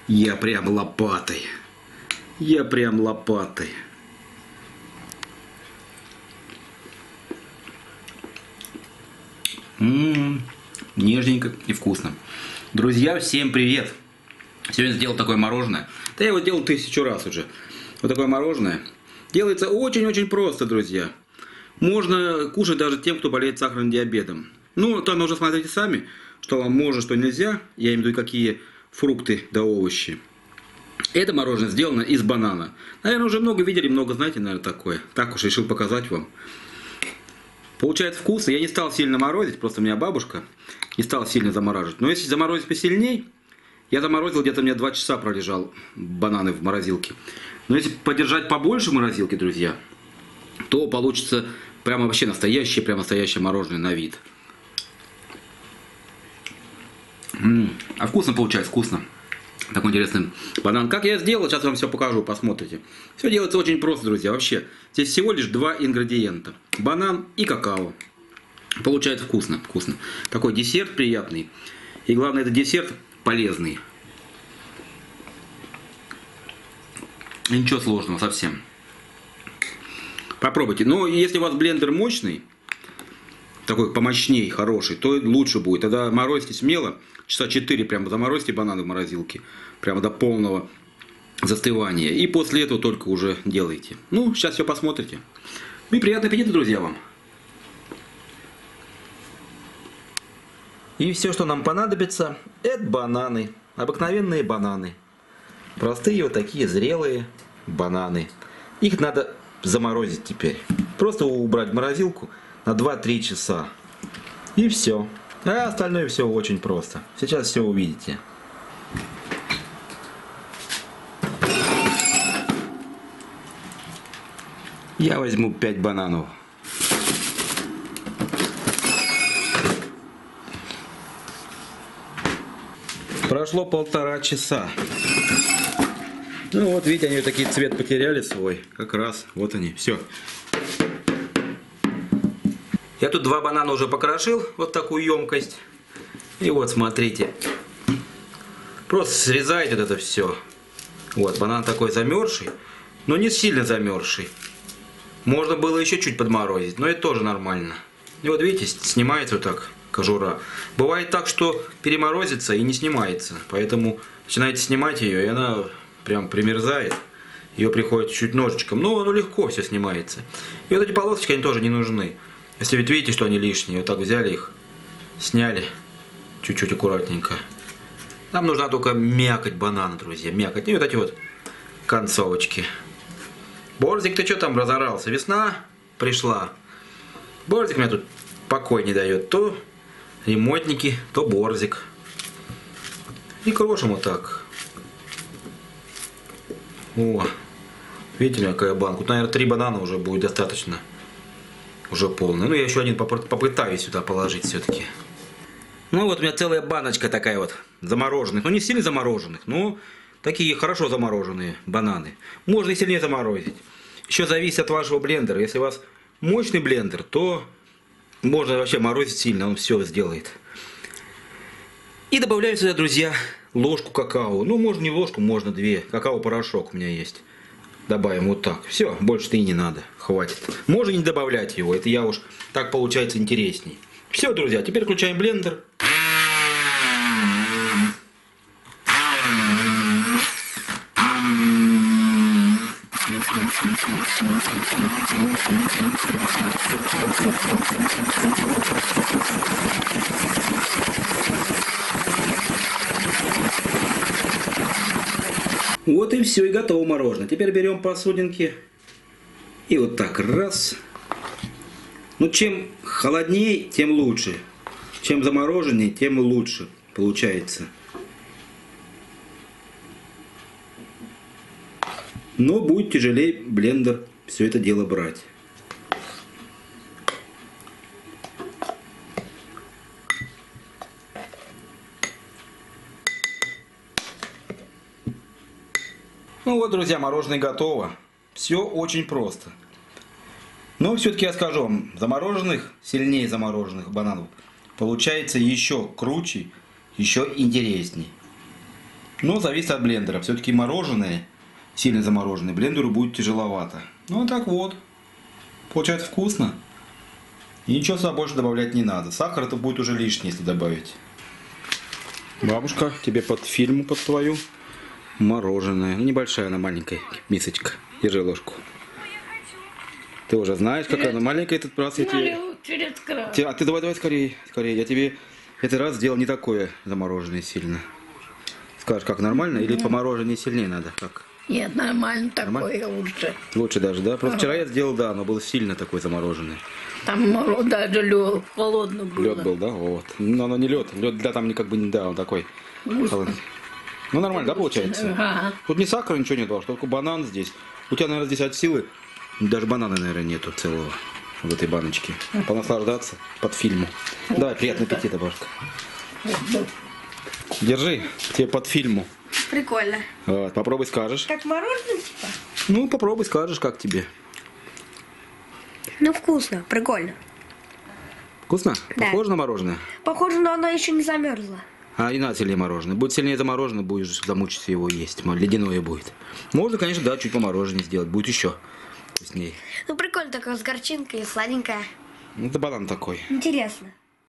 Я прям лопатой. Я прям лопатой. Нежненько и вкусно. Друзья, всем привет! Сегодня сделал такое мороженое. Да я его делал 1000 раз уже. Вот такое мороженое. Делается очень-очень просто, друзья. Можно кушать даже тем, кто болеет сахарным диабетом. Ну, там уже смотрите сами, что вам можно, что нельзя. Я имею в виду, какие фрукты да овощи. Это мороженое сделано из банана. Наверное, уже много видели, много знаете, наверное, такое. Так уж решил показать вам. Получается вкусно. Я не стал сильно морозить, просто у меня бабушка не стала сильно замораживать. Но если заморозить посильней, я заморозил, где-то у меня 2 часа пролежал бананы в морозилке. Но если подержать побольше в морозилке, друзья, то получится прямо вообще настоящее мороженое на вид. А вкусно получается, вкусно. Такой интересный банан. Как я сделал, сейчас вам все покажу, посмотрите. Все делается очень просто, друзья. Вообще, здесь всего лишь 2 ингредиента. Банан и какао. Получается вкусно, вкусно. Такой десерт приятный. И главное, это десерт полезный. И ничего сложного совсем. Попробуйте. Но если у вас блендер мощный, такой помощней, хороший, то лучше будет. Тогда морозьте смело. Часа 4 прямо заморозьте бананы в морозилке. Прямо до полного застывания. И после этого только уже делайте. Ну, сейчас все посмотрите. И приятного аппетита, друзья, вам. И все, что нам понадобится, это бананы. Обыкновенные бананы. Простые вот такие зрелые бананы. Их надо заморозить теперь. Просто убрать в морозилку на 2-3 часа. И все. А остальное все очень просто. Сейчас все увидите. Я возьму 5 бананов. Прошло 1,5 часа. Ну вот, видите, они такие цвет потеряли свой. Как раз, вот они, все. Я тут 2 банана уже покрошил, вот такую емкость. И вот, смотрите. Просто срезаете вот это все. Вот, банан такой замерзший, но не сильно замерзший. Можно было еще чуть подморозить, но это тоже нормально. И вот видите, снимается вот так кожура. Бывает так, что переморозится и не снимается. Поэтому начинаете снимать ее, и она прям примерзает. Ее приходится чуть ножичком. Но оно легко все снимается. И вот эти полосочки, они тоже не нужны. Если ведь видите, что они лишние, вот так взяли их, сняли чуть-чуть аккуратненько. Нам нужна только мякоть банана, друзья, мякоть. И вот эти вот концовочки. Борзик, ты что там разорался? Весна пришла. Борзик меня тут покой не дает. То ремонтники, то Борзик. И крошим вот так. О, видите, у меня какая банка. Тут, наверное, 3 банана уже будет достаточно. Уже полный. Ну, я еще один попытаюсь сюда положить все-таки. Ну, вот у меня целая баночка такая вот замороженных. Ну, не сильно замороженных, но такие хорошо замороженные бананы. Можно и сильнее заморозить. Еще зависит от вашего блендера. Если у вас мощный блендер, то можно вообще морозить сильно, он все сделает. И добавляю сюда, друзья, ложку какао. Ну, можно не ложку, можно 2. Какао-порошок у меня есть. Добавим вот так. Все, больше-то и не надо. Хватит. Можно не добавлять его. Это я уж так получается интересней. Все, друзья, теперь включаем блендер. Вот и все, и готово мороженое. Теперь берем посудинки и вот так раз. Ну, чем холоднее, тем лучше. Чем замороженнее, тем лучше получается. Но будет тяжелее блендер все это дело брать. Ну вот, друзья, мороженое готово. Все очень просто. Но все-таки я скажу вам, замороженных, сильнее замороженных бананов получается еще круче, еще интересней. Но зависит от блендера. Все-таки мороженое, сильно замороженное, блендеру будет тяжеловато. Ну так вот. Получается вкусно. И ничего сюда больше добавлять не надо. Сахар это будет уже лишний, если добавить. Бабушка, тебе под фильму, под твою мороженое. Небольшая она, маленькая мисочка. Держи ложку. Ты уже знаешь, какая она маленькая этот раз. Я тебе... Через край. А ты давай скорее, скорее. Я тебе этот раз сделал не такое замороженное сильно. Скажешь, как нормально или по мороженое сильнее надо? Как? Нет, нормально, Нормально? такое лучше. Лучше даже, да? Просто вчера я сделал, да, оно было сильно такое замороженное. Там даже лед холодно было. Лед был, да? Вот. Но оно не лед. Лед для там как бы не, да, он такой. холодный. Ну нормально, да, получается? Ага. Тут ни сахара, ничего нет, только банан здесь. У тебя, наверное, здесь от силы даже банана, наверное, нету целого в этой баночке. Понаслаждаться под фильму. Давай, приятного аппетита, бабушка. Держи, тебе под фильму. Прикольно. Вот, попробуй скажешь. Как мороженое, типа? Ну, попробуй скажешь, как тебе. Ну, вкусно, прикольно. Вкусно? Да. Похоже на мороженое? Похоже, но оно еще не замерзло. А не надо сильнее мороженое. Будет сильнее замороженное, будешь замучиться его есть. Ледяное будет. Можно, конечно, да, чуть помороженнее сделать. Будет еще вкуснее. Ну, прикольно, такое с горчинкой, сладенькое. Ну, это банан такой. Интересно.